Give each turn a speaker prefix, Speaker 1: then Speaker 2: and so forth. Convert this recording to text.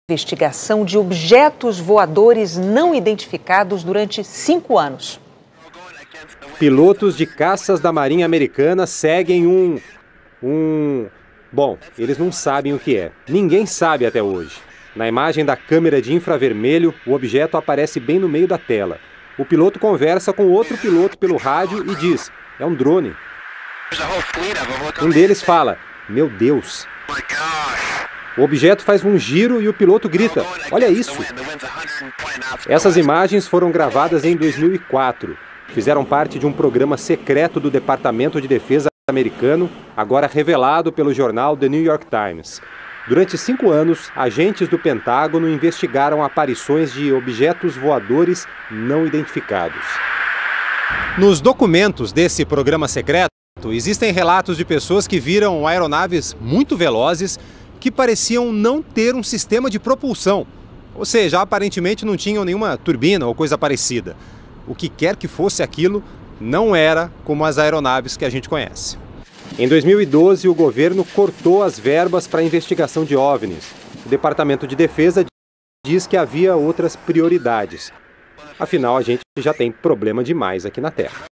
Speaker 1: Investigação de objetos voadores não identificados durante 5 anos.
Speaker 2: Pilotos de caças da Marinha Americana seguem Bom, eles não sabem o que é. Ninguém sabe até hoje. Na imagem da câmera de infravermelho, o objeto aparece bem no meio da tela. O piloto conversa com outro piloto pelo rádio e diz: é um drone. Um deles fala: meu Deus. O objeto faz um giro e o piloto grita: olha isso! Essas imagens foram gravadas em 2004. Fizeram parte de um programa secreto do Departamento de Defesa americano, agora revelado pelo jornal The New York Times. Durante 5 anos, agentes do Pentágono investigaram aparições de objetos voadores não identificados. Nos documentos desse programa secreto, existem relatos de pessoas que viram aeronaves muito velozes que pareciam não ter um sistema de propulsão. Ou seja, aparentemente não tinham nenhuma turbina ou coisa parecida. O que quer que fosse aquilo, não era como as aeronaves que a gente conhece. Em 2012, o governo cortou as verbas para a investigação de OVNIs. O Departamento de Defesa diz que havia outras prioridades. Afinal, a gente já tem problema demais aqui na Terra.